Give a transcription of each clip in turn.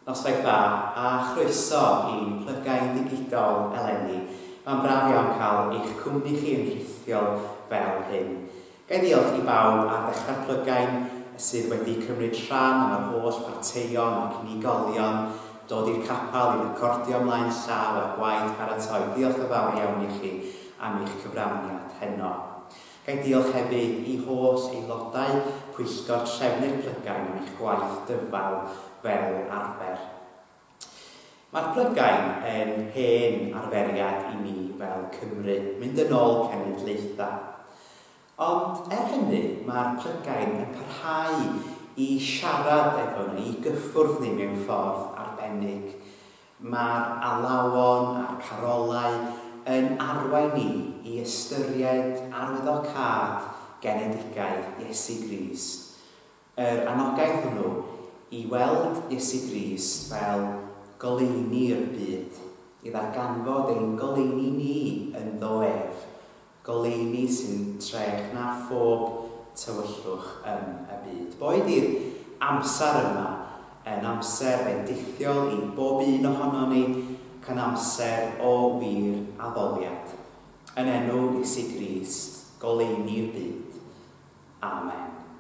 Noswaith dda a chroeso i'n plygain digidol eleni. Mae'n braf iawn cael eich cwmni chi yn rhithiol fel hyn. Gai ddiolch i bawb ar ddechrau'r plygain sydd wedi cymryd rhan am yr holl parteion ac unigolion, dod i'r capel i recordio ymlaen llaw a gwaith paratoi. Diolch yn fawr iawn i chi am eich cyfraniad heno. Gai diolch hefyd i holl aelodau pwyllgor trefnu'r plygain am eich gwaith dyfal fel arfer. Mae'r plygain yn hen arferiad i ni fel Cymru, mynd yn ôl cenedlaetha. Ond hynny, mae'r plygain yn parhau i siarad efo ni, i gyffwrdd ni mewn ffordd arbennig. Mae'r alawon a'r carolau yn arwain ni i ystyried arwyddocâd genedigaeth Iesu Grist. Yr anogaeth hwnnw i weld Iesu Grist fel goleini'r byd, i ddarganfod ein goleini ni yn ddoef, goleini sy'n trech na phob tywyllwch yn y byd. Boed i'r amser yma yn amser bendithiol i bob un ohono ni, ac yn amser o wir addoliad. Yn enw Iesu Grist, goleini'r byd. Amen.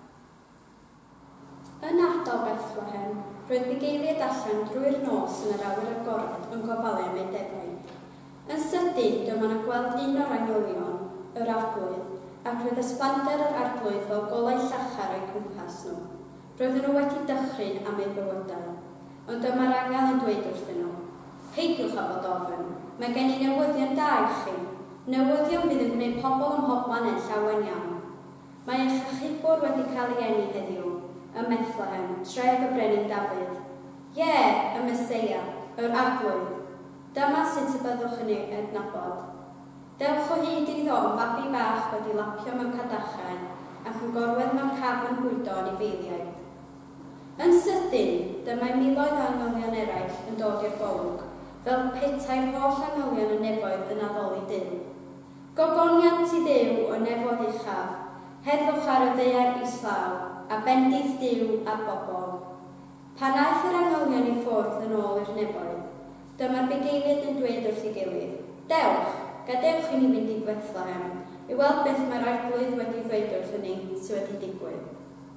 Yn ardal Bethlehem, roedd bugeiliad allan drwy'r nos yn yr awyr agored yn gofalu am ei defaid. Yn sydyn, dyma na gweld un o'r angylion, yr arglwydd, ac roedd ysblander yr arglwydd fel golau llachar o'i cwmpas nhw. Roedden nhw wedi dychryn am eu bywydau, ond dyma'r angel yn dweud wrthyn nhw: "Peidiwch â fod ofn, mae gen i newyddion da i chi. Newyddion fydd yn gwneud pobl ym mhobman yn llawen iawn. Mae eich achubwr wedi cael ei eni heddiw, ym Bethlehem, tref y brenin Dafydd. Ie, y Meseia, yr arglwydd. Dyma sy'n byddwch yn ei adnabod. Dewch o hyd iddo yn fabi bach wedi lapio mewn cadachau ac yn gorwedd mewn cafn bwydo yn ei feiliaid." Yn sydyn, dymai miloedd o angylion eraill yn dod i'r golwg, fel petai'r holl angylion y nefoedd yn addoli Duw. Gogoniant i Dduw o nefoedd uchaf, heddwch ar y ddaear islaw, a bendith Duw a bobl. Pan aeth yr angylion i ffwrdd yn ôl i'r nefoedd, dyma'r bugeiliad yn dweud wrth ei gilydd: "Dewch, gadewch i ni fynd i Bethlehem, i weld beth mae'r arglwydd wedi dweud wrthyn ni sydd wedi digwydd."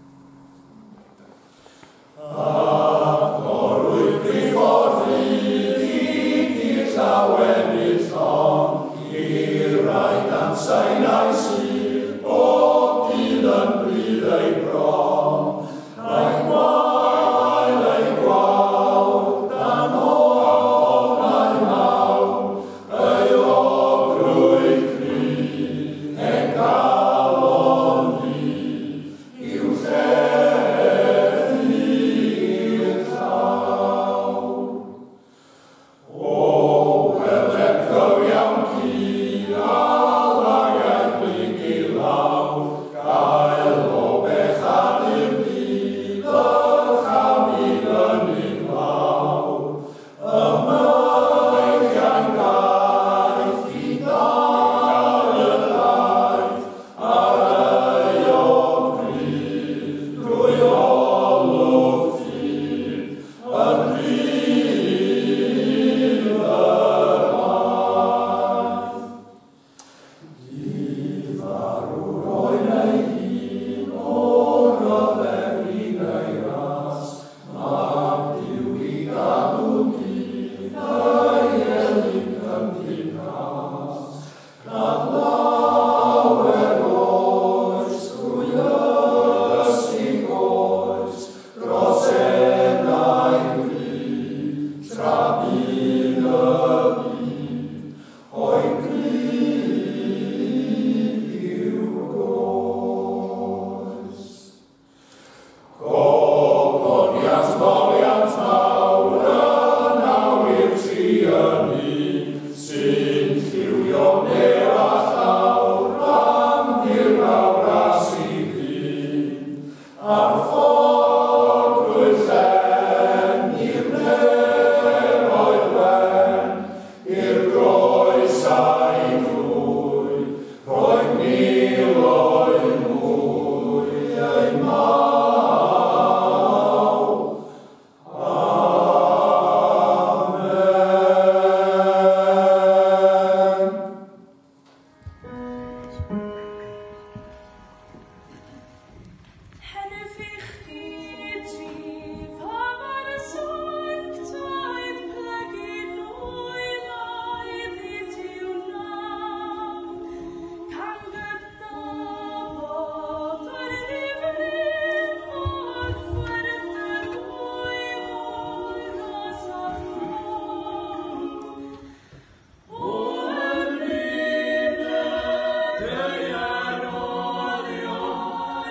Ac orwydd gyffordd i'r llawen i'r llon, i'r rhaid amsain a'i sydd, bob dydd yn bryd ei bron. Rhaid gwael ei gwawr, dan o'n a'i mawn, ei ogrwydd cry, ei galon fi, i'w llef ni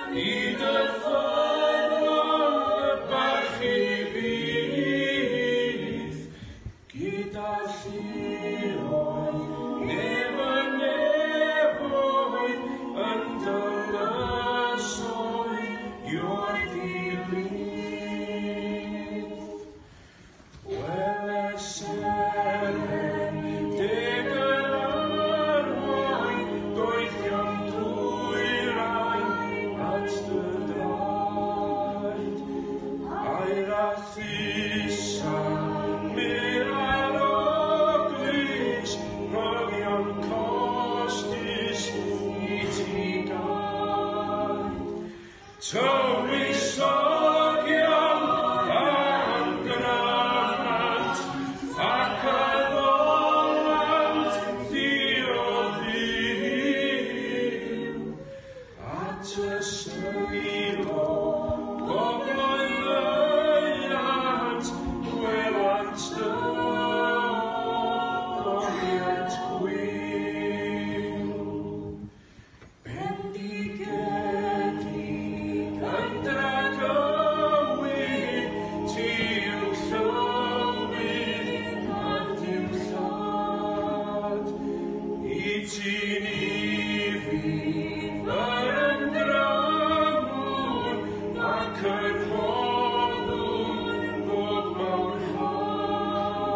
Ac yn hoddwn bob mawr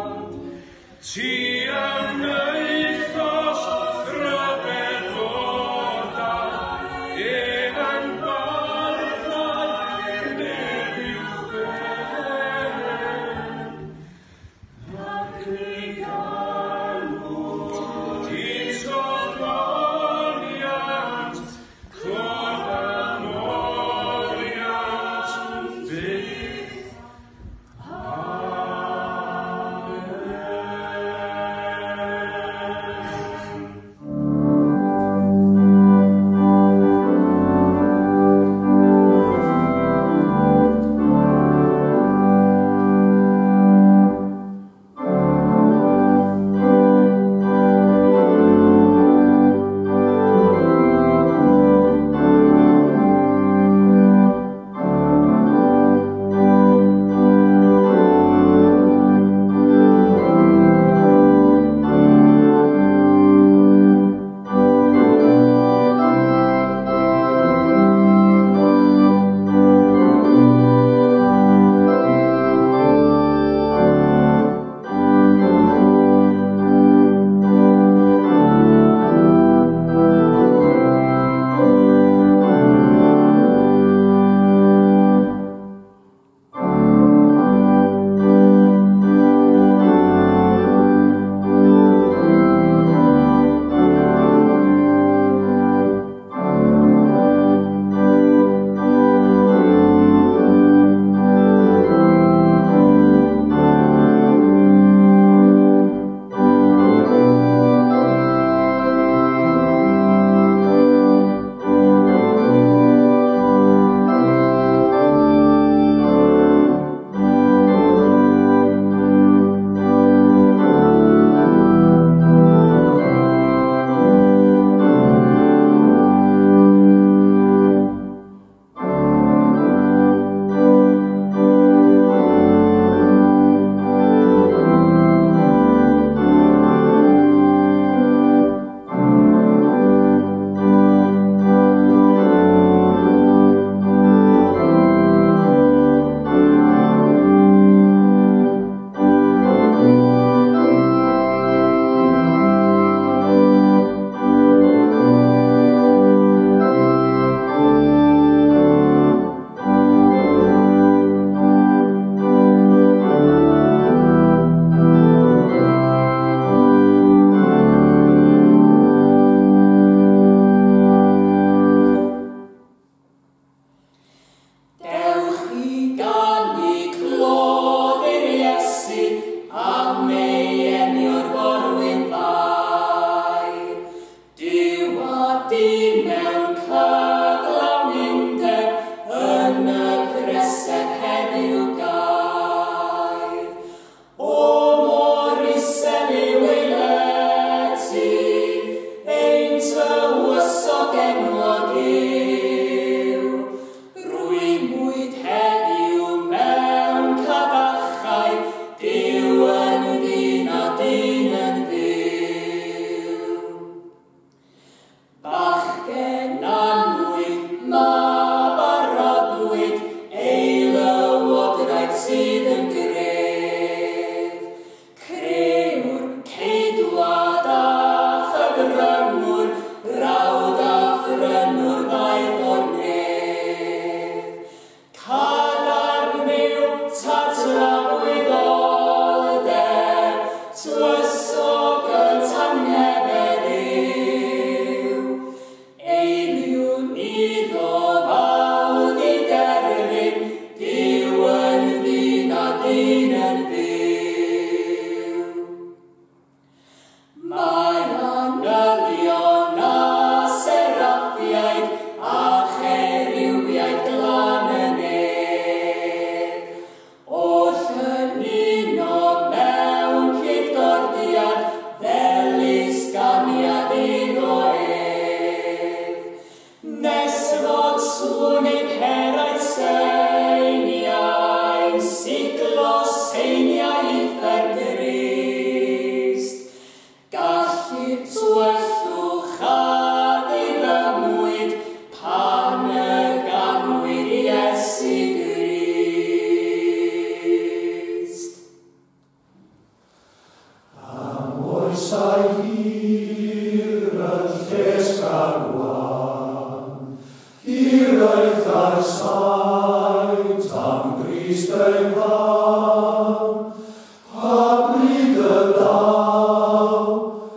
Earth our sight, am Christ ein Pan, pablide thou,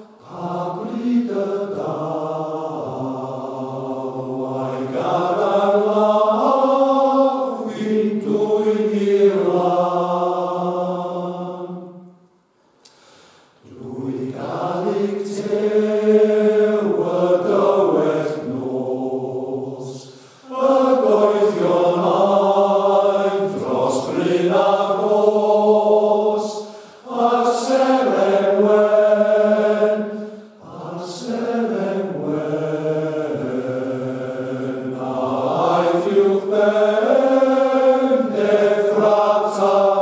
I God and love in doing your land. Drwy galig tewa dyweth nos, y goethion ain dros bryn a gos, ar seren wen, aeth uwch ben effrat a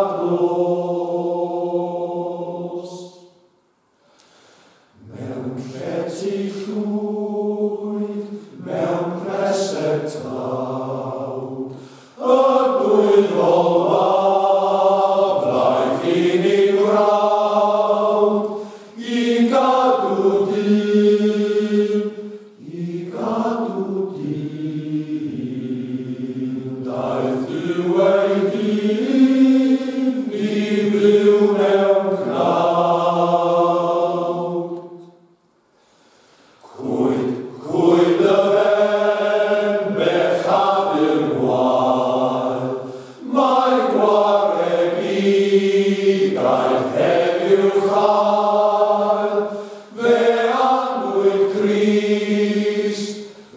glos. Mewn llety llwyd, mewn preseg tlawd, y dwyddol faf i'n ei wrawd, i gadw dyn, daeth Duw ei hun i fyw mewn cnawd. Cwyd y ben bechad i'r gwael, mae gwareg i gaeth heddiw chael, fe anwyd Crist,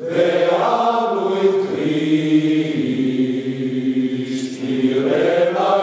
i'r enau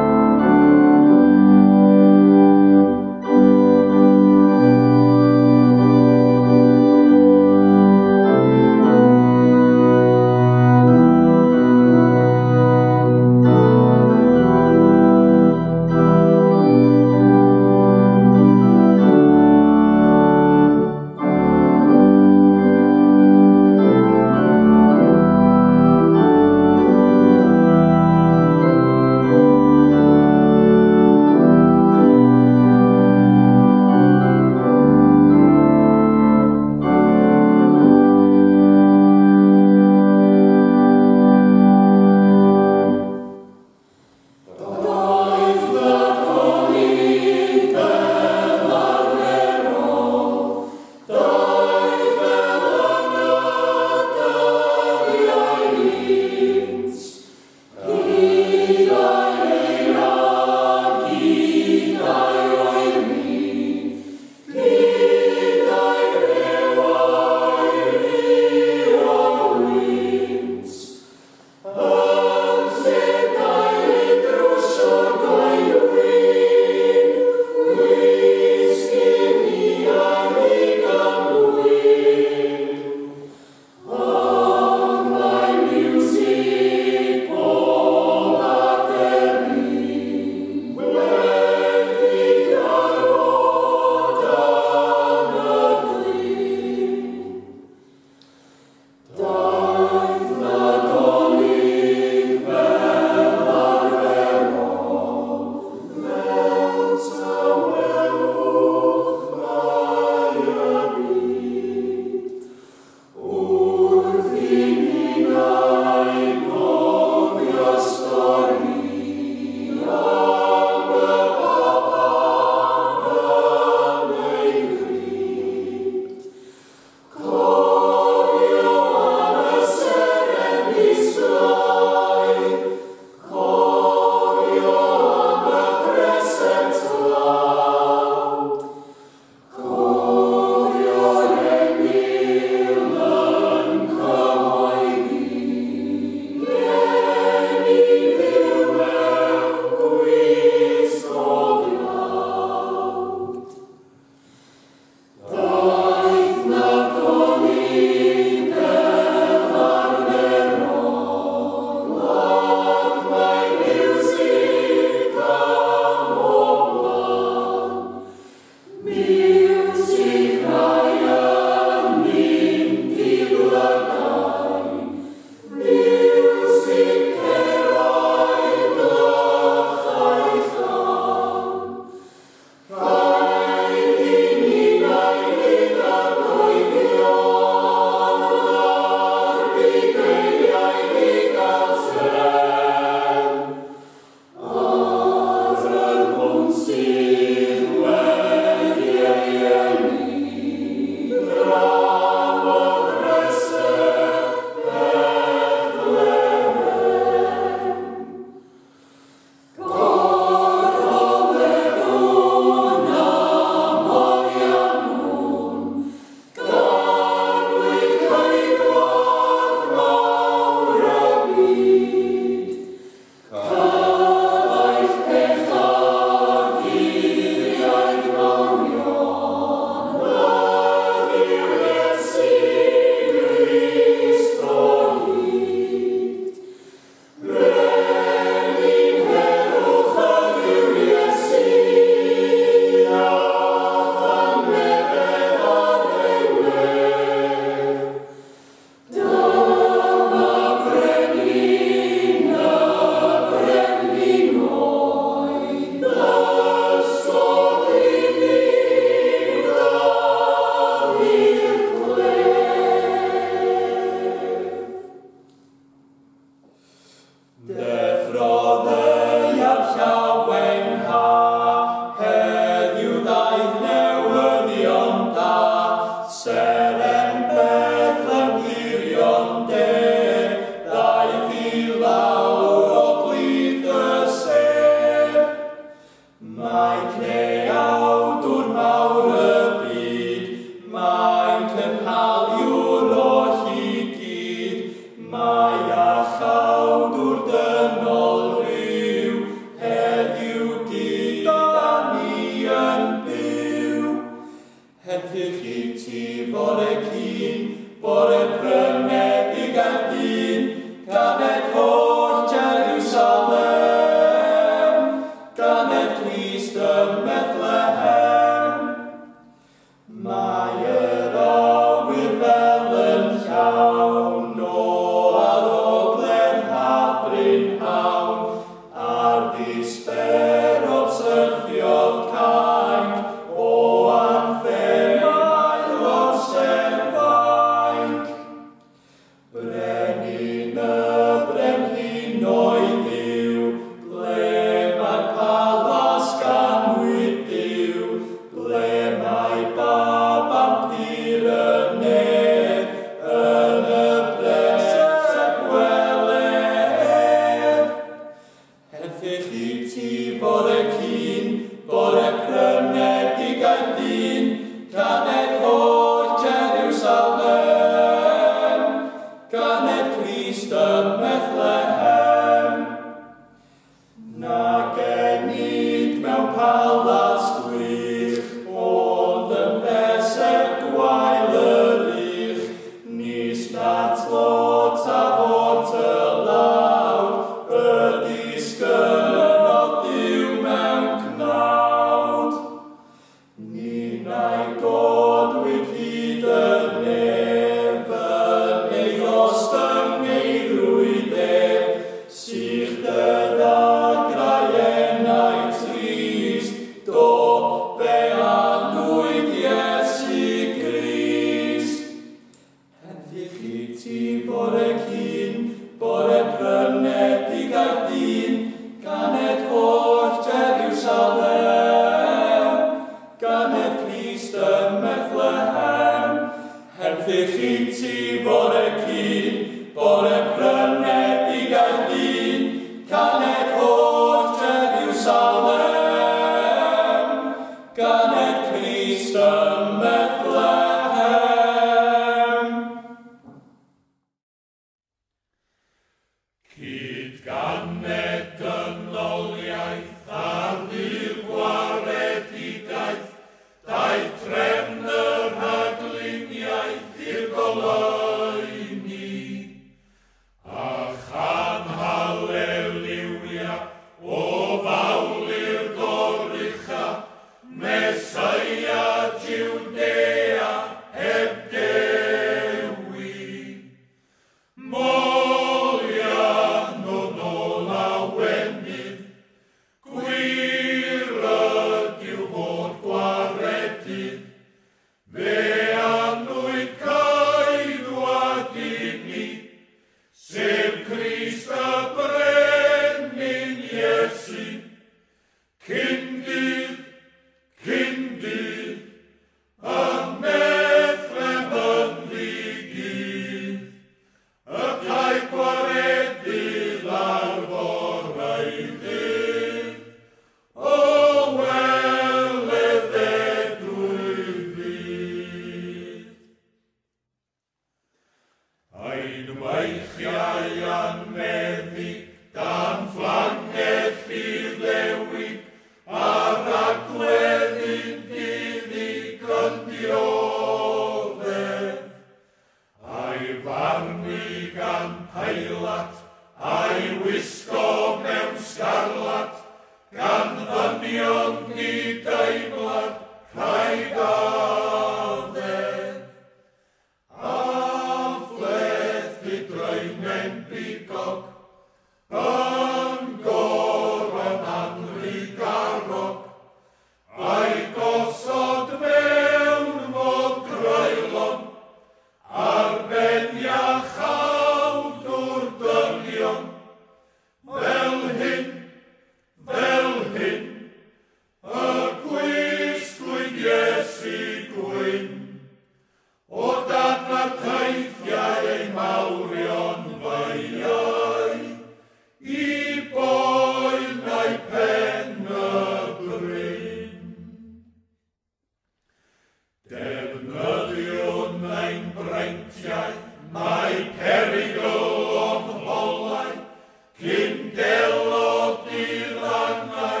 heintiau, mae perigl o'n holau, cyn delod i'r angau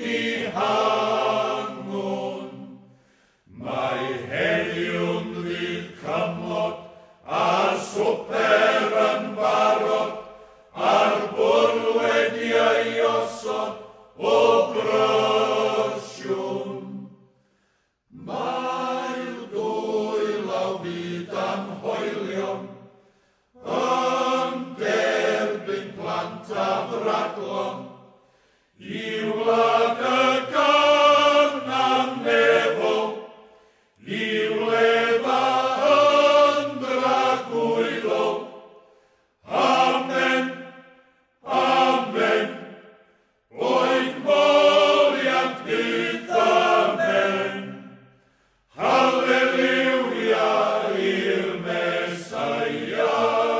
dihangwn. Mae heliwn ddydd cymlog, a swper yn barod, a'r bwrdd wedi ei osod o brysiwn. Mae'r dwyl a fyd anhoelion yn derbyn plant a fraglon i wlad y gynanefol, i wledda yn dragwylol. Amen, amen, o'i gloriant bydd, amen. Halleluia i'r Mesaia,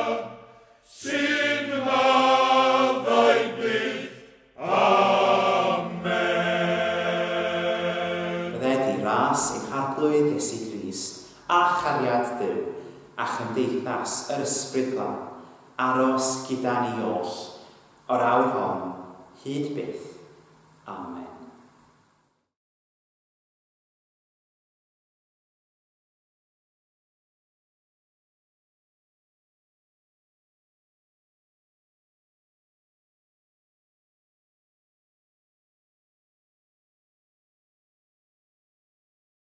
sy'n maddau byth, amen. Bydde di ras ein harglwydd Iesu Grist a chariad Duw a chymdeithas yr ysbryd glân aros gyda ni oll o'r awr hon hyd byth. Amen.